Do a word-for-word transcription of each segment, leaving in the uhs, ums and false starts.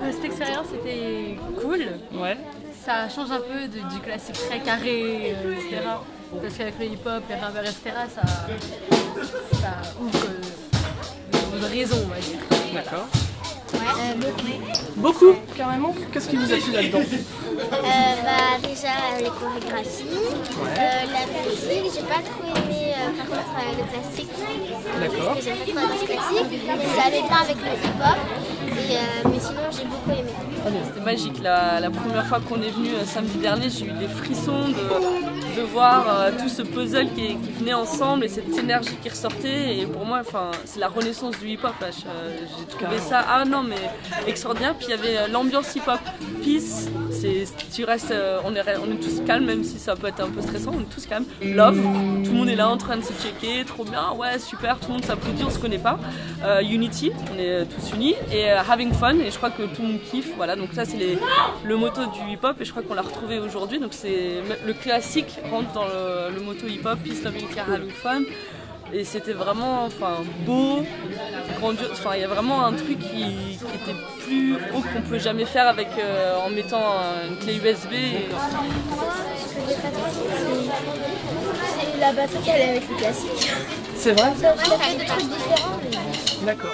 que cette expérience était cool. Ouais. Ça change un peu de, du classique très carré, euh, et cetera. Parce qu'avec le hip-hop, les rappeurs, et cetera, ça, ça ouvre euh, de raison, on va dire. D'accord. Ouais, euh, beaucoup. Beaucoup, carrément. Qu'est-ce qui vous a plu là-dedans? Euh, bah, déjà euh, les chorégraphies, Ouais. euh, la musique, j'ai pas trop aimé euh, par contre euh, le classique. D'accord. Parce que j'aime pas trop la musique classique, mais ça allait bien avec le hip-hop. Et, euh, mais sinon j'ai beaucoup aimé. C'était magique. La, la première fois qu'on est venu euh, samedi dernier, j'ai eu des frissons de, de voir euh, tout ce puzzle qui, qui venait ensemble et cette énergie qui ressortait. Et pour moi, c'est la renaissance du hip-hop. J'ai trouvé ça, ah non, mais extraordinaire. Puis il y avait euh, l'ambiance hip-hop. Peace, tu restes, euh, on, est, on est tous calmes, même si ça peut être un peu stressant, on est tous calmes. Love, tout le monde est là en train de se checker, trop bien, ouais, super, tout le monde s'applaudit, on se connaît pas. Euh, Unity, on est tous unis. Et euh, having fun, et je crois que tout le monde kiffe. Voilà, donc ça c'est le motto du hip-hop et je crois qu'on l'a retrouvé aujourd'hui. Donc c'est le classique rentre dans le, le motto hip-hop, peace, love, unity, having fun. Et c'était vraiment enfin, beau, grandiose. Enfin, il y a vraiment un truc qui, qui était plus haut qu'on peut jamais faire avec, euh, en mettant une clé U S B. Et... Ce que j'ai pas trop aimé, c'est la batterie qu'elle est avec le classique. C'est vrai? Ça fait des trucs différents. Mais... D'accord.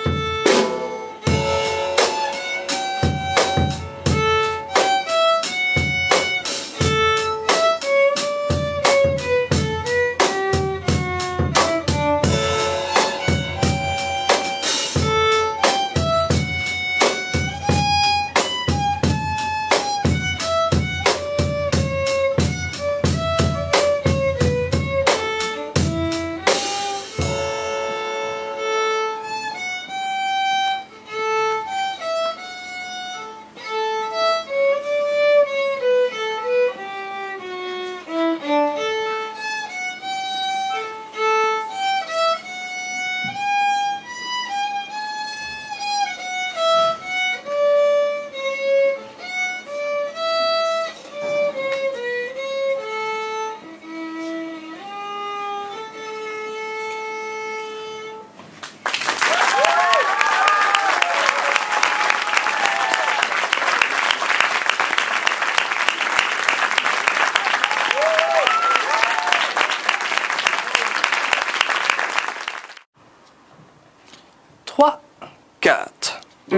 trois, quatre.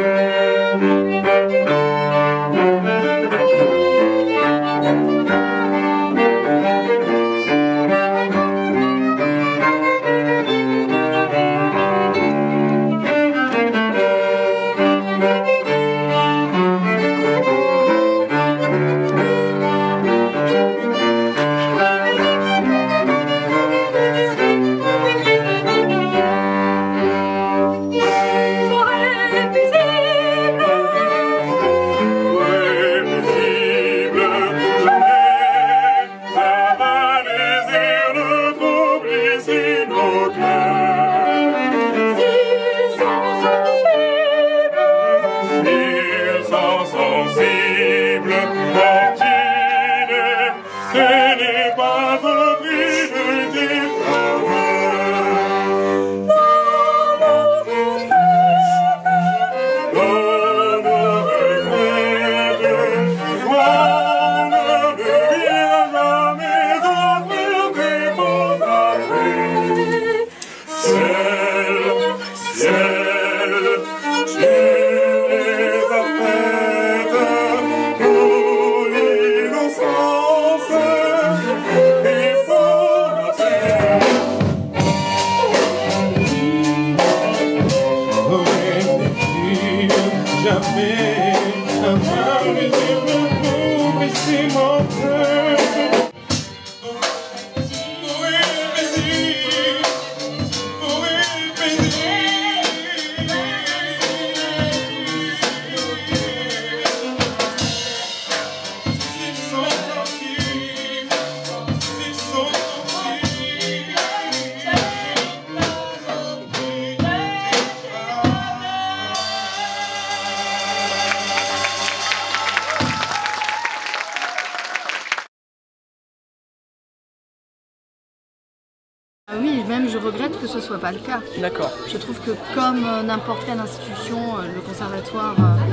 Oui, même je regrette que ce soit pas le cas. D'accord. Je trouve que comme n'importe quelle institution, le conservatoire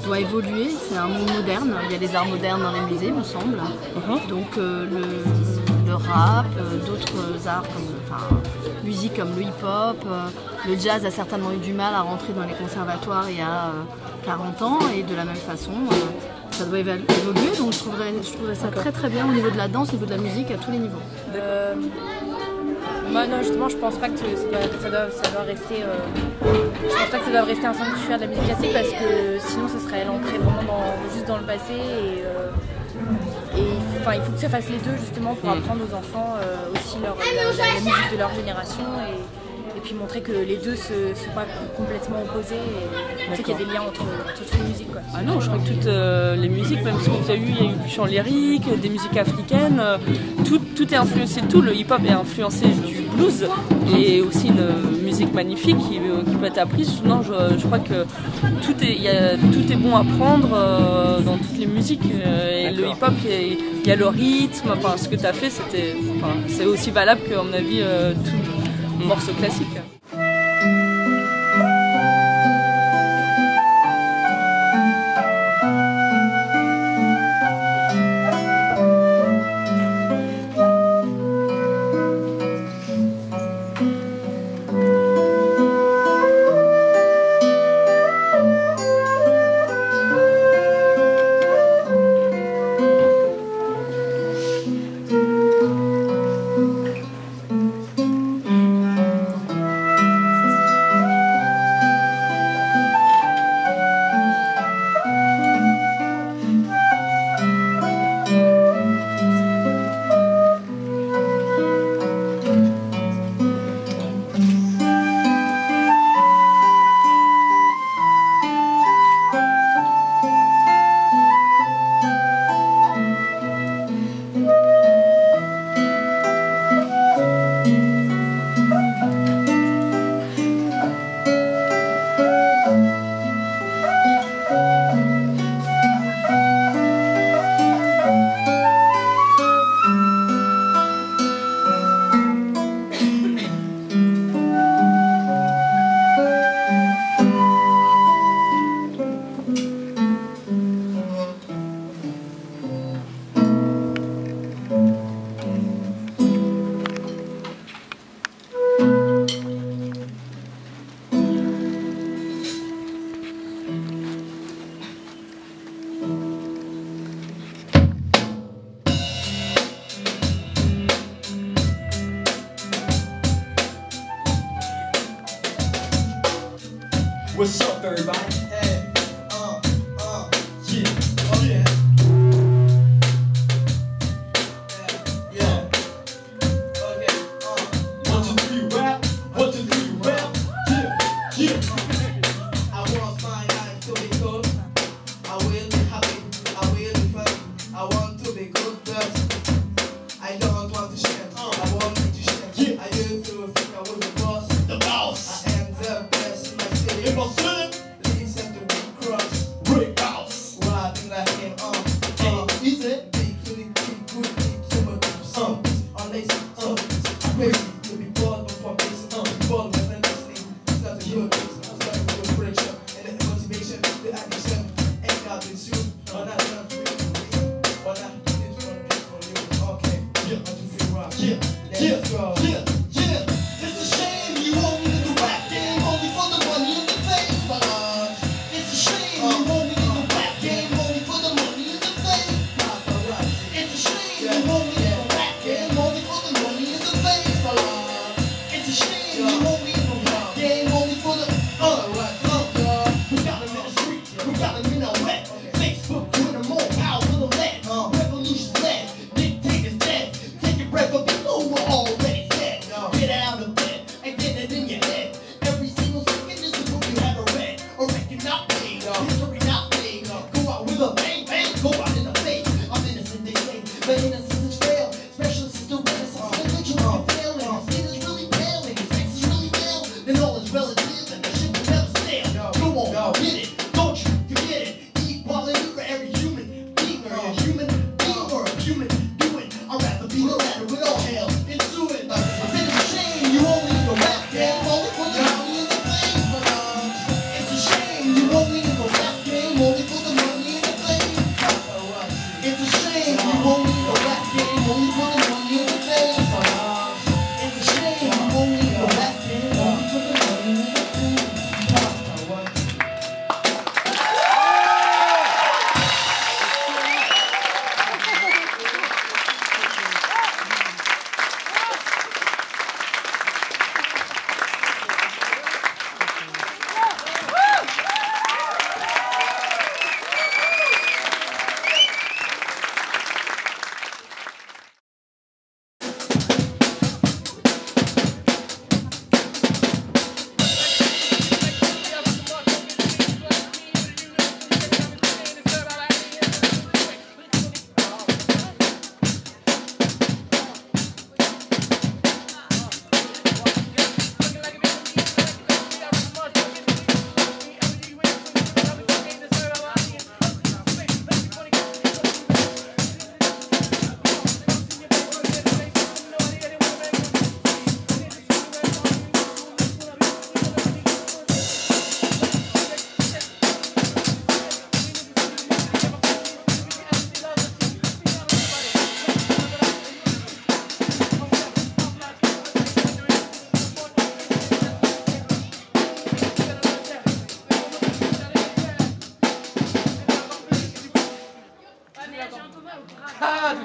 doit évoluer, c'est un monde moderne, il y a des arts modernes dans les musées, me semble. Uh-huh. Donc euh, le, le rap, euh, d'autres arts comme enfin, musique comme le hip-hop, euh, le jazz a certainement eu du mal à rentrer dans les conservatoires il y a euh, quarante ans et de la même façon euh, ça doit évoluer, donc je trouverais, je trouverais ça très très bien au niveau de la danse, au niveau de la musique à tous les niveaux. Euh, moi non justement je pense pas que ça doit, ça doit, ça doit rester euh, je pense pas que ça doit rester un sanctuaire de la musique classique parce que sinon ce serait l'entrée vraiment dans, juste dans le passé et, euh, et enfin, il faut que ça fasse les deux justement pour apprendre aux enfants euh, aussi leur, la, la, la musique de leur génération et, et puis montrer que les deux ne sont pas complètement opposés et tu sais qu'il y a des liens entre, entre toutes les musiques quoi. Ah non, je crois que toutes euh, les musiques, même si il y a eu, il y a eu du chant lyrique, des musiques africaines, euh, tout, tout est influencé, tout le hip-hop est influencé du blues et aussi une musique magnifique qui, qui peut être apprise. Non, je, je crois que tout est, y a, tout est bon à prendre euh, dans toutes les musiques euh, et le hip-hop, il y a le rythme, enfin, ce que tu as fait, c'était, enfin, c'est aussi valable qu'à mon avis euh, tout morceau classique. What's up, everybody? Hey, uh, uh, yeah, oh yeah. Yeah, yeah. Okay, uh, one, two, three, rap. One, two, three, rap. Yeah, yeah. I want my life to be good. I will be happy. I will be funny. I want to be good, but I don't want to share. I want to share. Yeah. I used to think I was the boss. The boss. I am the best in my city. In my city. Listen to Big Cross. Brick House. Rapping like him. Uh, uh, easy. Big, big, big, good, big, too much. Some, unlazy, some, crazy. To be bored with one place. Uh, bored with endlessly. It's not a good place. It's not a good pressure. And the motivation, the addiction. Ain't got with you. But I don't feel but I did it from me for you. Okay. Yeah. How to feel rock. Yeah. Let's Yeah. go. Yeah. Yeah. It's a shame you won't in the rap game only for the money in the face.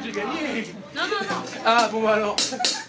j'ai gagné. Non, non, non. Ah bon bah alors.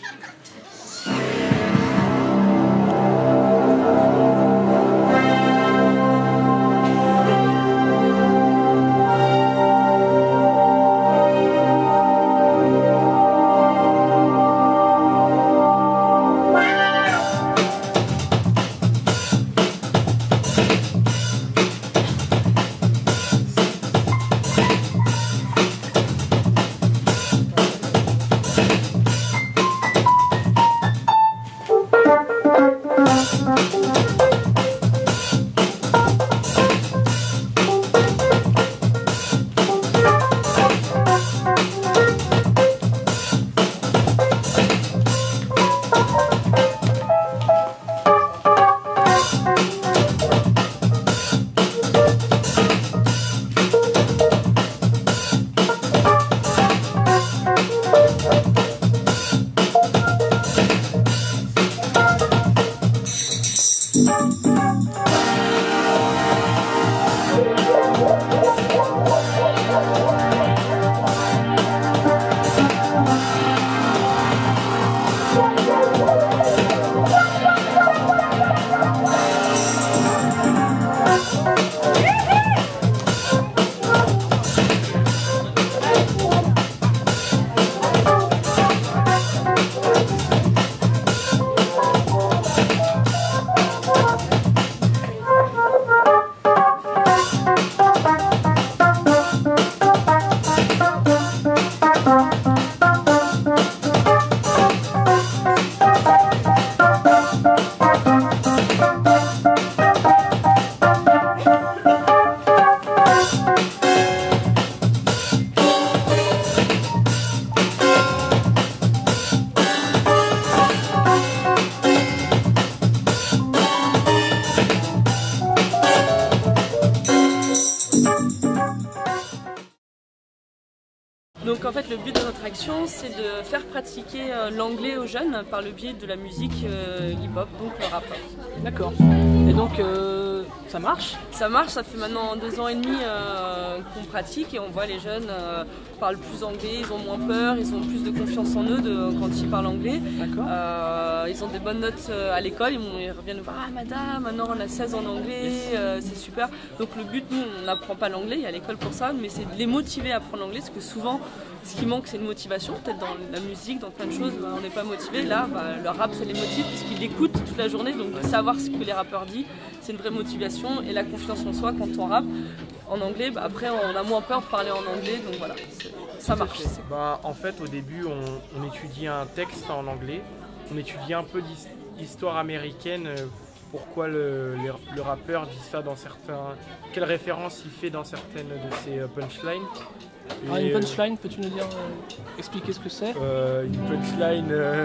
Donc en fait le but de notre action c'est de faire pratiquer euh, l'anglais aux jeunes par le biais de la musique euh, hip-hop, donc le rap. D'accord. Et donc euh, ça marche? Ça marche, ça fait maintenant deux ans et demi euh, qu'on pratique et on voit les jeunes euh, parlent plus anglais, ils ont moins peur, ils ont plus de confiance en eux de, quand ils parlent anglais. D'accord. Euh, ils ont des bonnes notes euh, à l'école, ils, ils reviennent nous voir « Ah madame, maintenant on a seize en anglais, yes. euh, c'est super ». Donc le but, nous on n'apprend pas l'anglais, il y a l'école pour ça, mais c'est de les motiver à apprendre l'anglais parce que souvent ce qui manque c'est une motivation, peut-être dans la musique, dans plein de choses, bah, on n'est pas motivé. Là, bah, le rap ça les motive parce qu'ils l'écoutent toute la journée, donc de savoir ce que les rappeurs disent, c'est une vraie motivation et la confiance en soi quand on rappe en anglais, bah, après on a moins peur de parler en anglais, donc voilà, ça marche. Bah, en fait au début on, on étudie un texte en anglais, on étudie un peu d'histoire américaine, pourquoi le, le, le rappeur dit ça dans certains, quelle référence il fait dans certaines de ses punchlines. Ah, une punchline, peux-tu nous dire, euh, expliquer ce que c'est? euh, Une punchline, euh,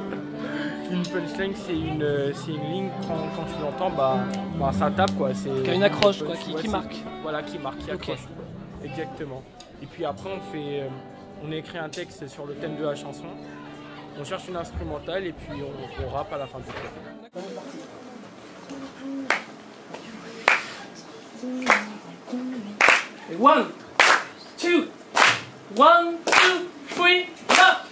une punchline c'est une, c'est une ligne quand, quand tu l'entends, bah, bah ça tape quoi. Qui a une accroche quoi, qui, ouais, qui marque. Voilà, qui marque, qui accroche. Okay. Exactement. Et puis après on fait, on a écrit un texte sur le thème de la chanson, on cherche une instrumentale et puis on, on rappe à la fin du truc. One, two, one, two, three, up.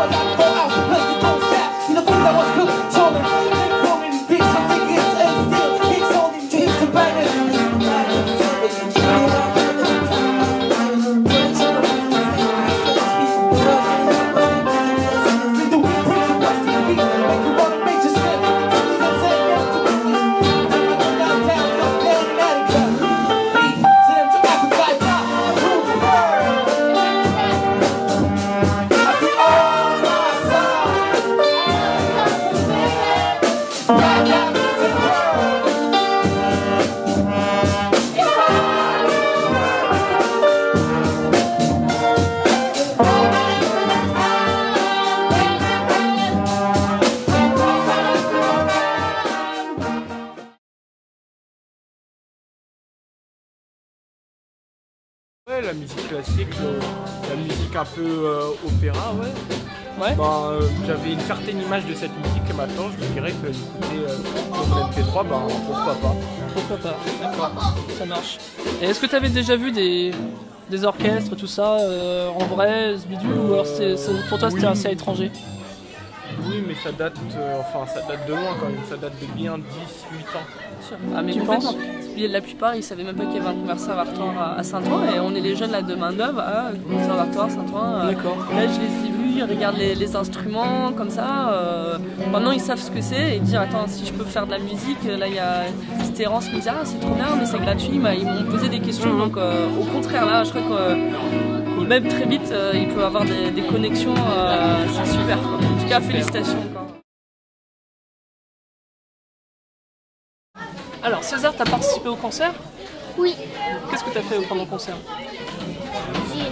was I go out to play the cold shot. You know, food I was controlling. Growing beats, I'm thinking it's and still kicks on into hips and bangers. Ouais, la musique classique, euh, la musique un peu euh, opéra, ouais. Ouais. Ben, euh, j'avais une certaine image de cette musique et maintenant je dirais que l'écouter euh, sur mon M P trois, ben pourquoi pas. Pourquoi pas, d'accord, ça marche. Et est-ce que tu avais déjà vu des, des orchestres, tout ça, euh, en vrai, ce bidule, ou alors c'est, c'est- pour toi c'était Oui. assez étranger? Oui, mais ça date, euh, enfin ça date de loin quand même, ça date de bien dix huit ans. Ah mais Tu complètement. penses? Puis la plupart ils savaient même pas qu'il y avait un conservatoire à- à Saint-Ouen et on est les jeunes là de main-d'œuvre à conservatoire Saint-Ouen. euh, D'accord. Là je les ai vus, ils regardent les, les instruments comme ça. euh, maintenant ils savent ce que c'est et dire attends si je peux faire de la musique, là il y a Stérance qui me dit ah c'est trop bien mais c'est gratuit, bah, ils m'ont posé des questions donc euh, au contraire là je crois que euh, même très vite euh, il peut avoir des, des connexions, euh, c'est super quoi. En tout cas félicitations encore. Alors César, t'as participé au concert? Oui, Qu'est-ce que t'as fait pendant le concert? j'ai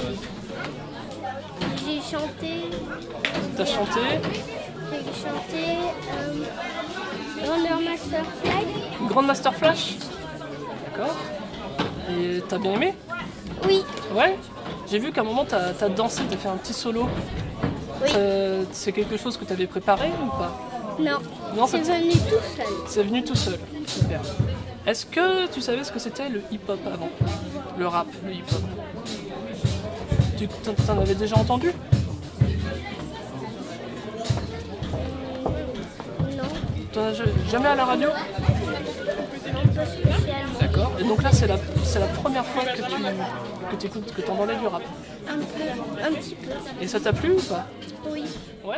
j'ai chanté, T'as chanté? j'ai chanté euh, Grandmaster Flag. Grand Master Flash? D'accord. Et t'as bien aimé? Oui, Ouais. J'ai vu qu'à un moment t'as as dansé, t'as fait un petit solo. oui, Euh, c'est quelque chose que t'avais préparé ou pas? non, Non, c'est c'est- venu tout seul. C'est venu tout seul. Super. Est-ce que tu savais ce que c'était le hip-hop avant? Le rap, le hip-hop. Tu t'en- t'en avais déjà entendu? Non, T'en as ja- jamais à la radio? pas spécialement. D'accord. Et donc là, c'est la, c'est la première fois que tu que t'écoutes, que t'entendais du rap. Un peu, un petit peu. Et ça t'a plu ou pas? Oui. Ouais.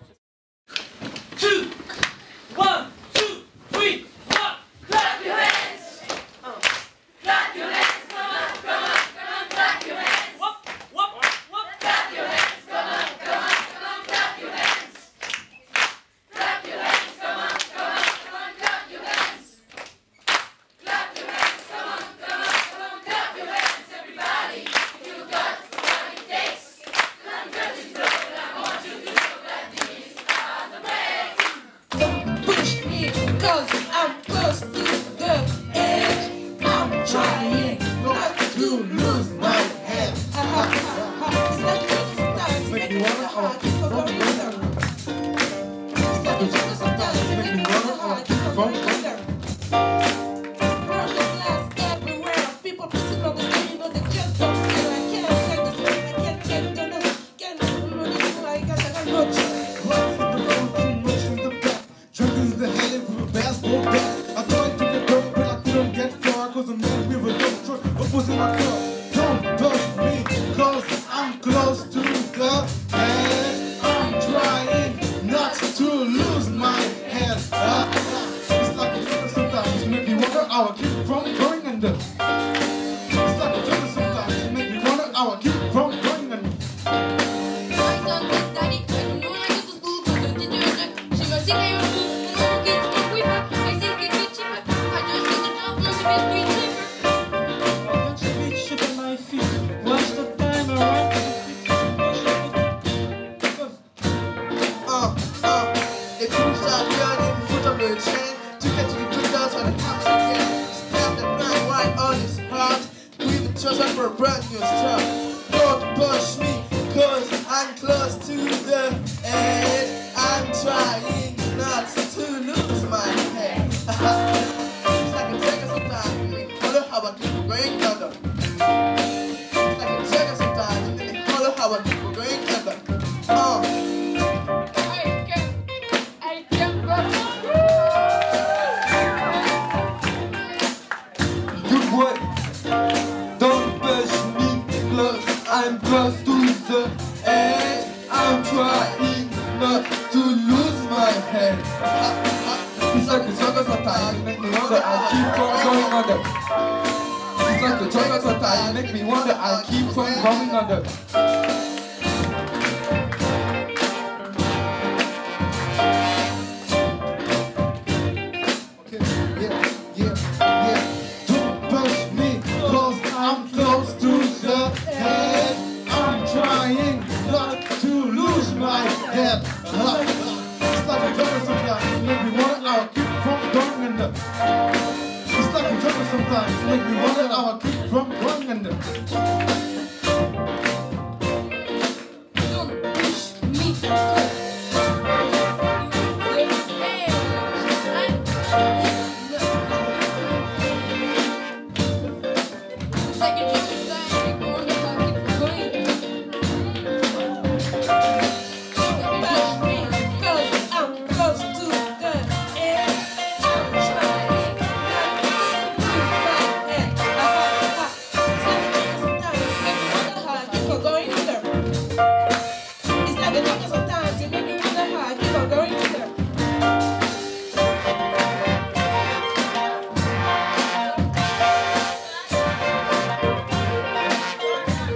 Push me, cause I'm close to the edge. I'm trying not to lose my head. It's like a joke sometimes, make me wanna hard, keep on going down. It's like a joke sometimes, make me wanna hard, keep on going down. Broken glass everywhere, people pissing on the street, you know they just don't care. I can't take this, I can't get the no, can't do this, I got I got no choice. What's the road too much in the back? Drinking the hell with a basketball bat. I tried to get dope, but I couldn't get far. Cause I'm man with a dump truck opposing my car. Don't touch me, cause I'm close to the edge. I'm trying not to lose my head. Ah, ah. It's like a joke sometimes, make me wonder how I keep from going under. It's like a joke sometimes, make me wonder how I keep from going under. Don't you be shipping my feet? Watch the time around. Uh, uh, if you shot down in foot of the chain to get to the good guys on the top again, stab that man right on his heart. We the trust for a brand new start. Don't push me, cause I'm close to the edge. I'm trying not to lose my head. It's like a tiger sometimes, and they wonder how I keep going under. It's like a tiger sometimes, and they wonder how I keep going under. Uh, trying not to lose my head. It's like a jungle sometimes, make me wonder, I keep on going under. It's like a jungle sometimes, make me wonder, I keep on going under. Okay, yeah, yeah, yeah. Don't push me, cause I'm close to the head. I'm trying not to lose my head. Uh, it's like a jungle sometimes, make me wonder, I'll keep from going under. It's like a jungle sometimes, make me wonder, I'll keep from going under. Don't push me. Like a jungle sometimes, make me wonder how I keep from going under.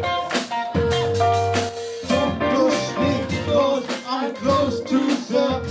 Don't push me, cause I'm close to the